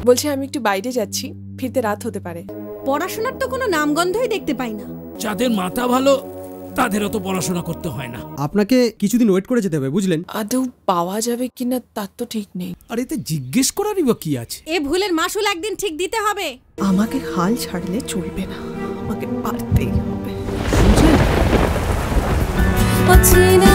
বলছি আমি একটু বাইরে যাচ্ছি, ফিরতে রাত হতে পারে। পড়াশোনার তো কোনো নামগন্ধই দেখতে পাই না। যাদের মাথা ভালো তাদেরও তো পড়াশোনা করতে হয় না। আপনাকে কিছুদিন ওয়েট করে যেতে হবে, বুঝলেন? আদৌ পাওয়া যাবে কিনা তার তো ঠিক নেই। আর এতে জিজ্ঞেস করারই বা কি আছে? এ ভুলের মাসুল একদিন ঠিক দিতে হবে। আমাকে হাল ছাড়লে চলবে না, আমাকে পারতেই হবে। বুঝলেন?